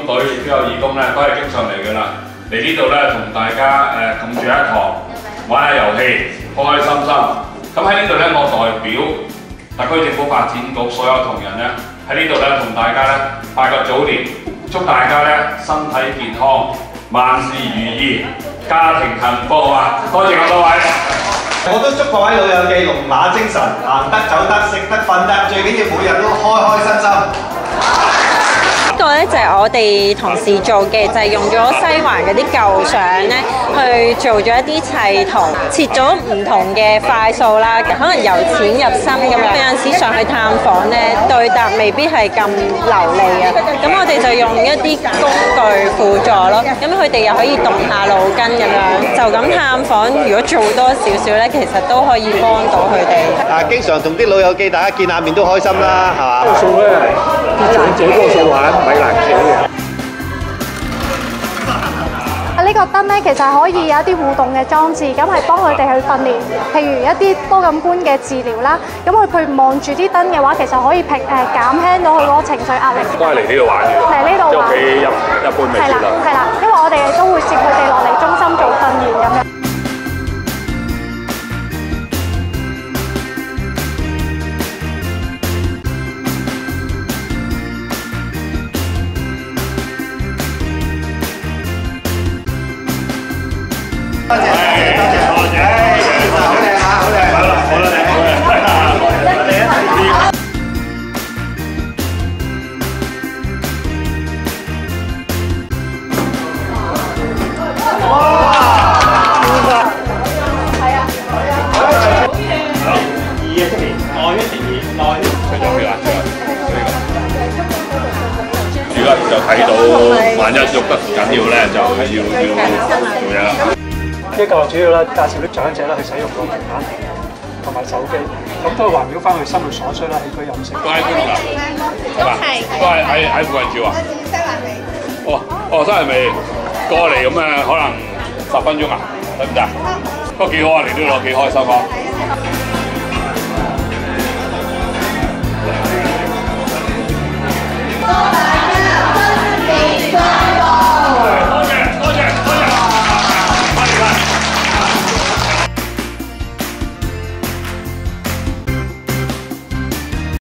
隊，亦都有義工咧，都係經常嚟㗎啦。嚟呢度咧，同大家共住一堂，玩下遊戲，開開心心。咁喺呢度咧，我代表特區政府發展局所有同仁咧，喺呢度咧同大家咧拜個早年，祝大家咧身體健康，萬事如意，家庭幸福啊！多謝各位。 我都祝各位老友記龍馬精神，行得走得食得瞓得，最緊要每日都開開心心。 呢個咧就係我哋同事做嘅，就係用咗西環嗰啲舊相咧，去做咗一啲砌圖，切咗唔同嘅塊數啦，可能由淺入深咁樣。有陣時上去探訪咧，對答未必係咁流利啊，咁我哋就用一啲工具輔助咯，咁佢哋又可以動下腦筋咁樣，就咁探訪，如果做多少少咧，其實都可以幫到佢哋。 經常同啲老友記大家見下面都開心啦，係嘛？ 多數咧，啲長者多數玩米蘭棋嘅。 呢個燈咧，其實係可以有一啲互動嘅裝置，咁係幫佢哋去訓練，譬如一啲多感官嘅治療啦。咁佢望住啲燈嘅話，其實可以減輕到佢嗰個情緒壓力。 都係嚟呢度玩嘅。 嚟呢度玩。 即係屋企一般未接啦。 係啦，因為我哋都會接佢哋落嚟中心做訓練咁樣。 多謝，好靚嚇，好靚，好啦， 而家就睇到，萬一喐得緊要咧，就係要做嘢啦。 呢個主要咧介紹啲長者咧去使用個平板同埋手機，咁都係環繞翻佢生活所需啦，起居飲食。 都喺邊度㗎？係嘛？都係喺附近住啊？ 西環尾。 哦，西環尾過嚟咁可能10分鐘啊，得唔得？都幾好啊，嚟呢度幾開心啊！